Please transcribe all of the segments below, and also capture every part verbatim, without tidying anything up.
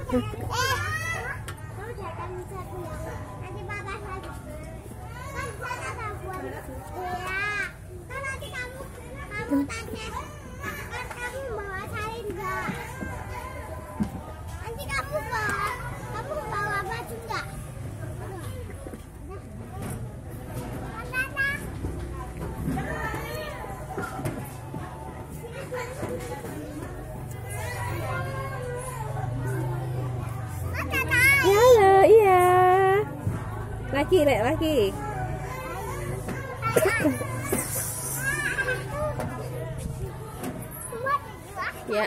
kamu datang satu yang nanti papa lagi. Kan sana ada buat. Iya. Kan nanti kamu kamu tanya. Kan kamu bawa salin enggak? Nanti kamu bawa kamu bawa baju enggak? Halo, iya. Laki, Lek, laki. Ya.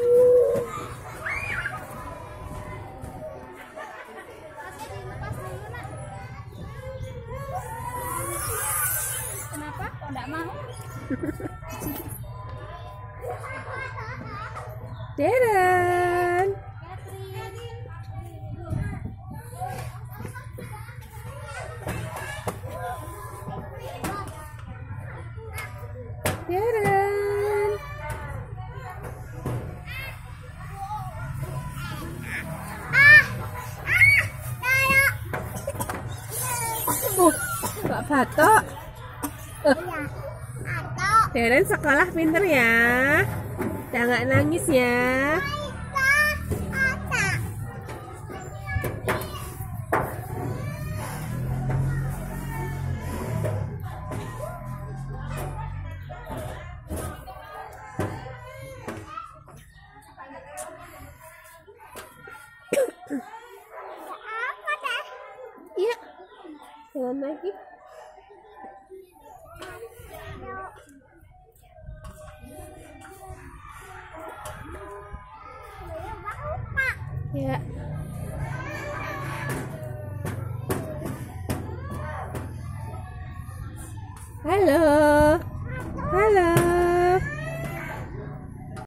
Kenapa? Kok enggak mau? Darren. Darren. Uh, Pak Batok. Darren sekolah pinter ya. Jangan nangis ya. Iya. Jalan lagi. Ya. Halo.